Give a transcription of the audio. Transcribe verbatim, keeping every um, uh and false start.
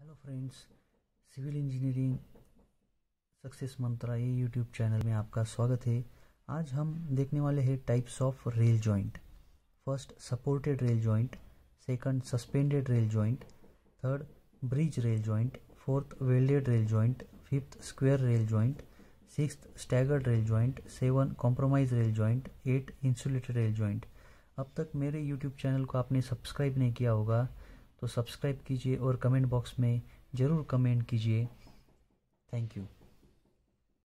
Hello friends, civil engineering success mantra ये YouTube channel में आपका स्वागत है। आज हम देखने वाले हैं types of rail joint. First supported rail joint, second suspended rail joint, third bridge rail joint, fourth welded rail joint, fifth square rail joint, sixth staggered rail joint, seven compromise rail joint, eight insulated rail joint. अब तक मेरे YouTube channel को आपने subscribe नहीं किया होगा तो subscribe कीजिए और कमेंट बॉक्स में ज़रूर कमेंट कीजिए। Thank you.